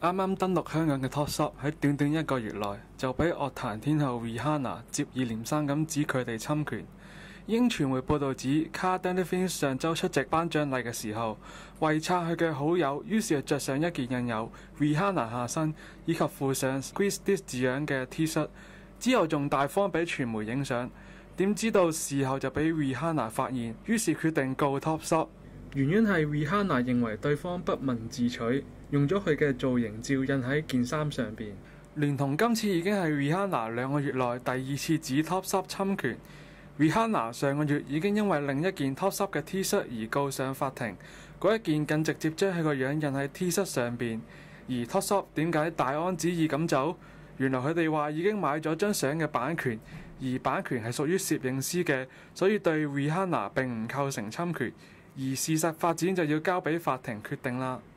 啱啱登陸香港嘅 Topshop 喺短短1個月內就俾樂壇天后 Rihanna 接二連三咁指佢哋侵權。英傳媒報導指，Cara Delevingne 上週出席頒獎禮嘅時候，為撐佢嘅好友，於是着上一件印有 Rihanna 下身以及附上 Squeeze This 字樣嘅 T 恤，之後仲大方俾傳媒影相。點知道事後就俾 Rihanna 發現，於是決定告 Topshop。原因係 Rihanna 認為對方不問自取，用咗佢嘅造型照印喺件衫上邊。連同今次已經係 Rihanna 2個月內第2次指 Topshop 侵權。Rihanna 上個月已經因為另一件 Topshop 嘅 T 恤而告上法庭，嗰一件更直接將佢個樣印喺 T 恤上邊。而 Topshop 點解大安旨意咁做？原來佢哋話已經買咗張相嘅版權，而版權係屬於攝影師嘅，所以對 Rihanna 並唔構成侵權。而事實發展就要交俾法庭決定啦。